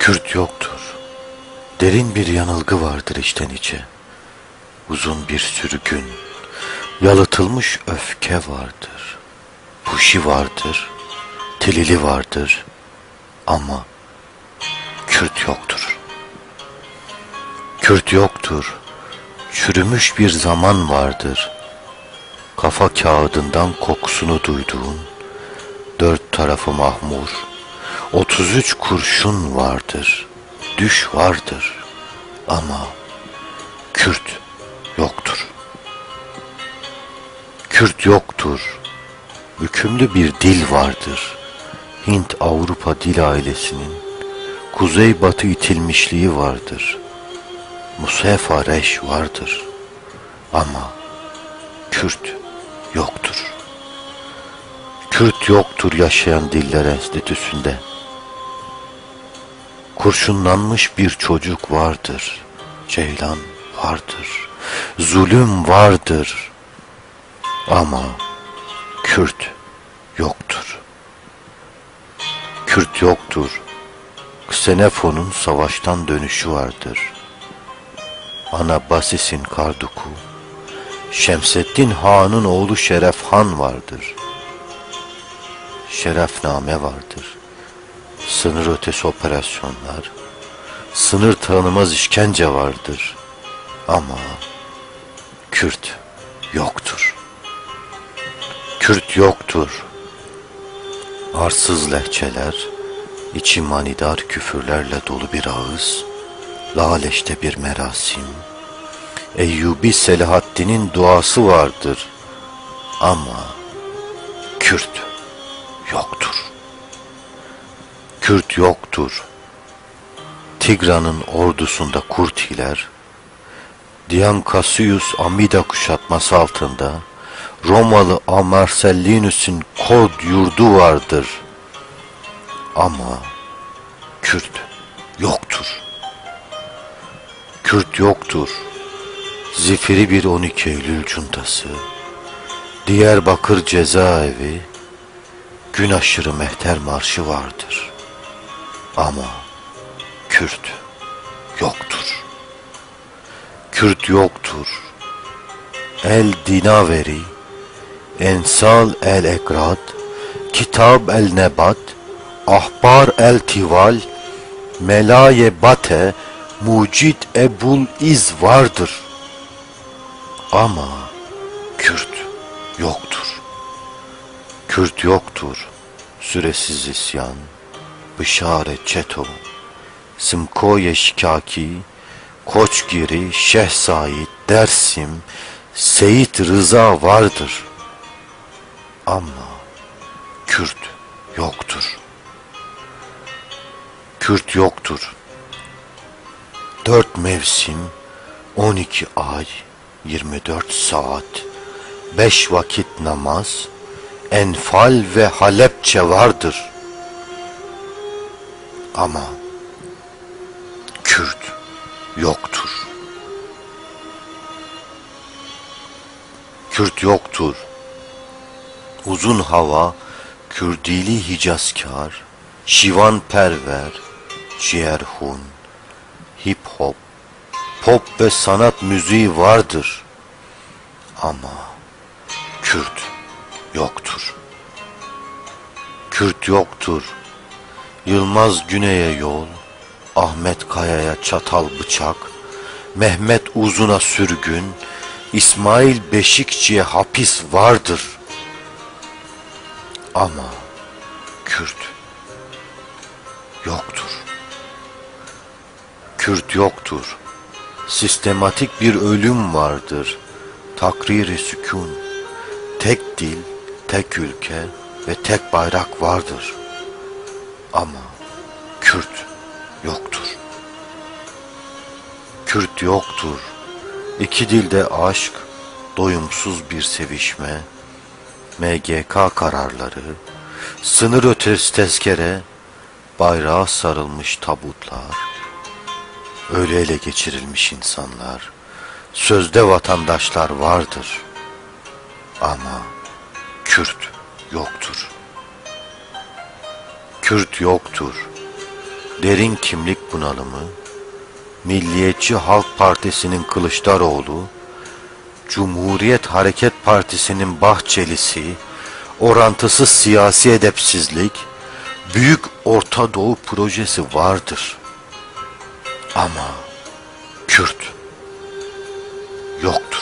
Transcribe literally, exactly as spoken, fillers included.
Kürt yoktur. Derin bir yanılgı vardır içten içe. Uzun bir sürgün, yalıtılmış öfke vardır. Puşi vardır, tilili vardır ama Kürt yoktur. Kürt yoktur. Çürümüş bir zaman vardır. Kafa kağıdından kokusunu duyduğun, dört tarafı mahmur, otuz üç kurşun vardır. Düş vardır ama Kürt yoktur. Kürt yoktur. Hükümlü bir dil vardır. Hint-Avrupa dil ailesinin kuzey-batı itilmişliği vardır. Musefa reş vardır ama Kürt yoktur. Kürt yoktur yaşayan diller enstitüsünde. Kurşunlanmış bir çocuk vardır. Ceylan vardır. Zulüm vardır ama Kürt yoktur. Kürt yoktur. Xenofon'un savaştan dönüşü vardır. Anabasis'in Karduku, Şemseddin Han'ın oğlu Şeref Han vardır. Şerefname vardır. Sınır ötesi operasyonlar, sınır tanımaz işkence vardır. Ama Kürt yoktur. Kürt yoktur. Arsız lehçeler, içi manidar küfürlerle dolu bir ağız, Laleş'te bir merasim, Eyyubi Selahaddin'in duası vardır. Ama Kürt yoktur. Kürt yoktur. Tigra'nın ordusunda Kurtiler, Dion Cassius Amida kuşatması altında Romalı Amarcellinus'un kod yurdu vardır. Ama Kürt yoktur. Kürt yoktur. Zifiri bir on iki Eylül cuntası, Diyarbakır cezaevi, gün aşırı mehter marşı vardır. Ama Kürt yoktur. Kürt yoktur. El Dinaveri, Ensal el Ekrad, Kitab el Nebat, Ahbar el Tival, Melaye Bate, Mucid Ebul İz vardır. Ama Kürt yoktur. Kürt yoktur. Süresiz isyan, Bişare Çeto, Sımkoye Şikaki, Koçgiri, Şeyh Said, Dersim, Seyit Rıza vardır. Ama Kürt yoktur. Kürt yoktur. Dört mevsim, on iki ay, yirmi dört saat, beş vakit namaz, Enfal ve Halepçe vardır. Ama Kürt yoktur. Kürt yoktur. Uzun hava, Kürdili Hicazkar, Şivan perver, Ciğerhun, hip hop, pop ve sanat müziği vardır. Ama Kürt yoktur. Kürt yoktur. Yılmaz Güney'e yol, Ahmet Kaya'ya çatal bıçak, Mehmet Uzun'a sürgün, İsmail Beşikçi'ye hapis vardır. Ama Kürt yoktur. Kürt yoktur. Sistematik bir ölüm vardır. Takrir-i sükun. Tek dil, tek ülke ve tek bayrak vardır. Ama Kürt yoktur. Kürt yoktur. İki dilde aşk, doyumsuz bir sevişme, M G K kararları, sınır ötesi tezkere, bayrağa sarılmış tabutlar, öyle ele geçirilmiş insanlar, sözde vatandaşlar vardır. Ama Kürt yoktur. Kürt yoktur. derin kimlik bunalımı, Milliyetçi Halk Partisi'nin Kılıçdaroğlu, Cumhuriyet Hareket Partisi'nin Bahçelisi, orantısız siyasi edepsizlik, Büyük Orta Doğu projesi vardır. Ama Kürt yoktur.